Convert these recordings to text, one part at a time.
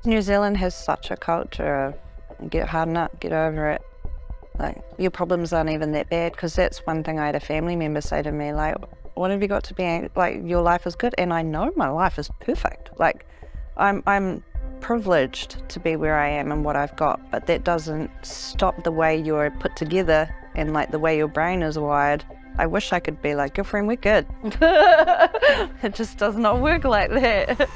New Zealand has such a culture of get harden up, get over it. Like, your problems aren't even that bad, because that's one thing I had a family member say to me, like, what have you got to be, like, your life is good, and I know my life is perfect. Like, I'm privileged to be where I am and what I've got, but that doesn't stop the way you're put together and like the way your brain is wired. I wish I could be like, girlfriend, we're good. It just does not work like that.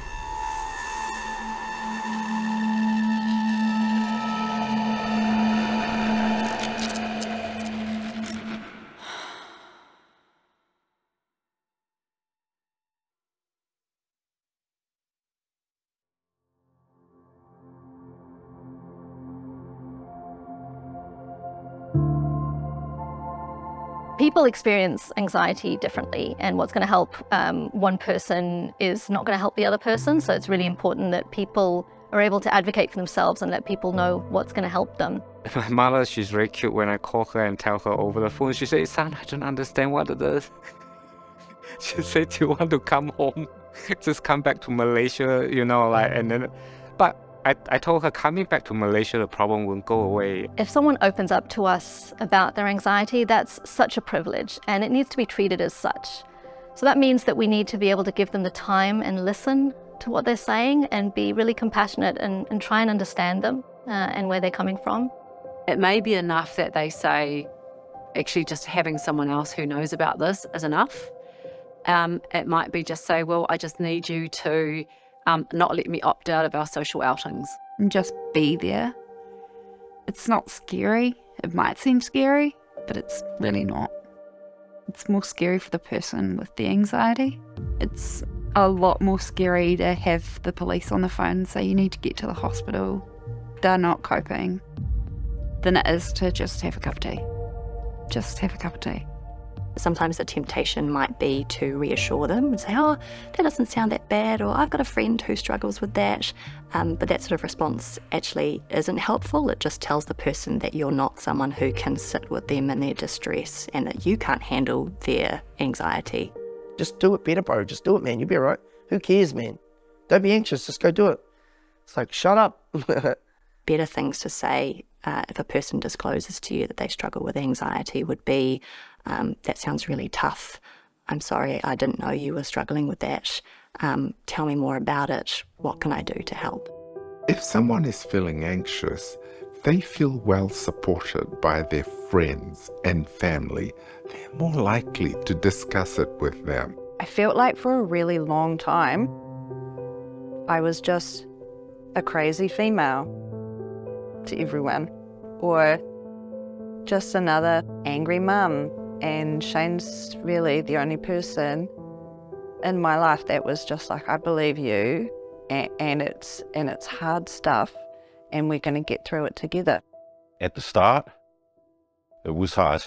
People experience anxiety differently, and what's going to help one person is not going to help the other person. So it's really important that people are able to advocate for themselves and let people know what's going to help them. My mother, she's very cute. When I call her and tell her over the phone, she says, son, I don't understand what it is. She said, do you want to come home? Just come back to Malaysia, you know, like, and then, but I told her, coming back to Malaysia, the problem won't go away. If someone opens up to us about their anxiety, that's such a privilege, and it needs to be treated as such. So that means that we need to be able to give them the time and listen to what they're saying and be really compassionate and try and understand them and where they're coming from. It may be enough that they say, actually just having someone else who knows about this is enough. It might be just say, well, I just need you to not let me opt out of our social outings. And just be there. It's not scary. It might seem scary, but it's really not. It's more scary for the person with the anxiety. It's a lot more scary to have the police on the phone and say you need to get to the hospital. They're not coping, than it is to just have a cup of tea. Just have a cup of tea. Sometimes the temptation might be to reassure them and say, oh, that doesn't sound that bad, or I've got a friend who struggles with that. But that sort of response actually isn't helpful. It just tells the person that you're not someone who can sit with them in their distress and that you can't handle their anxiety. Just do it better, bro. Just do it, man. You'll be all right. Who cares, man? Don't be anxious. Just go do it. It's like, shut up. Better things to say if a person discloses to you that they struggle with anxiety would be, that sounds really tough. I'm sorry, I didn't know you were struggling with that. Tell me more about it. What can I do to help? If someone is feeling anxious, they feel well supported by their friends and family. They're more likely to discuss it with them. I felt like for a really long time, I was just a crazy female to everyone, or just another angry mum. And Shane's really the only person in my life that was just like, I believe you, and it's hard stuff, and we're going to get through it together. At the start, it was hard.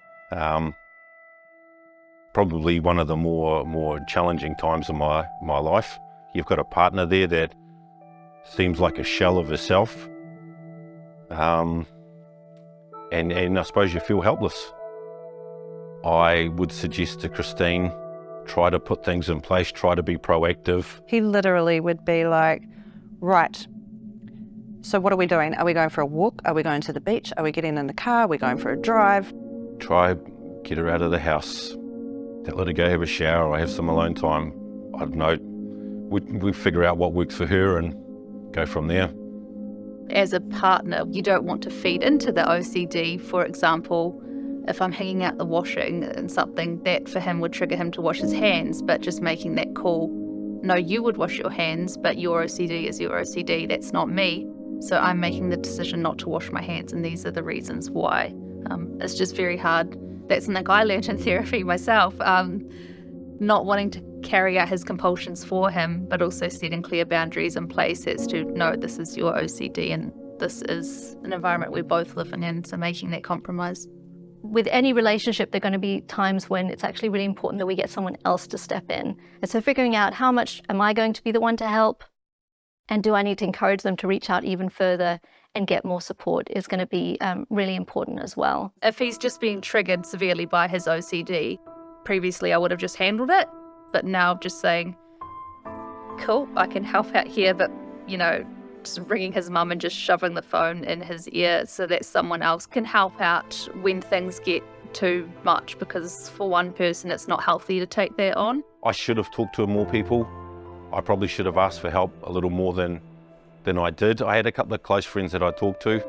Probably one of the more challenging times of my life. You've got a partner there that seems like a shell of herself, and I suppose you feel helpless. I would suggest to Christine, try to put things in place, try to be proactive. He literally would be like, right, so what are we doing? Are we going for a walk? Are we going to the beach? Are we getting in the car? Are we going for a drive? Try, get her out of the house. Tell her to go have a shower or have some alone time. I don't know, we figure out what works for her and go from there. As a partner, you don't want to feed into the OCD. For example, if I'm hanging out the washing and something that for him would trigger him to wash his hands, but just making that call, no, you would wash your hands, but your OCD is your OCD, that's not me. So I'm making the decision not to wash my hands, and these are the reasons why. It's just very hard. That's something I learned in therapy myself, not wanting to carry out his compulsions for him, but also setting clear boundaries in place as to, no, this is your OCD and this is an environment we're both living in, so making that compromise. With any relationship, there are going to be times when it's actually really important that we get someone else to step in. And so figuring out how much am I going to be the one to help, and do I need to encourage them to reach out even further and get more support is going to be really important as well. If he's just being triggered severely by his OCD, previously I would have just handled it, but now just saying, cool, I can help out here, but, you know, just ringing his mum and just shoving the phone in his ear so that someone else can help out when things get too much, because for one person it's not healthy to take that on. I should have talked to more people. I probably should have asked for help a little more than I did. I had a couple of close friends that I talked to.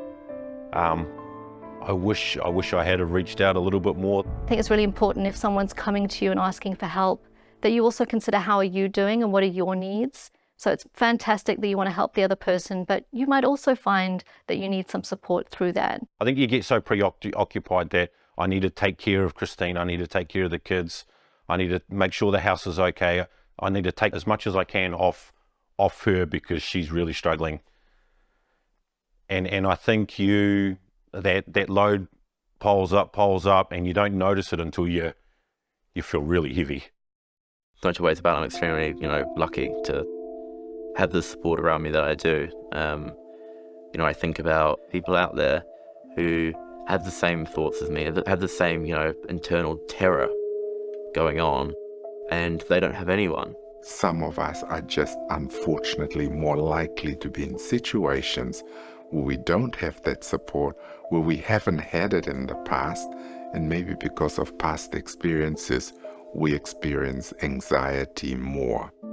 I wish I had have reached out a little bit more. I think it's really important if someone's coming to you and asking for help that you also consider how are you doing and what are your needs. So it's fantastic that you want to help the other person, but you might also find that you need some support through that. I think you get so preoccupied that I need to take care of Christine, I need to take care of the kids, I need to make sure the house is okay, I need to take as much as I can off her because she's really struggling. And I think that load piles up, and you don't notice it until you feel really heavy. Don't you waste about I'm extremely, lucky to have the support around me that I do. I think about people out there who have the same thoughts as me, have the same, internal terror going on, and they don't have anyone. Some of us are just unfortunately more likely to be in situations where we don't have that support, where we haven't had it in the past, and maybe because of past experiences, we experience anxiety more.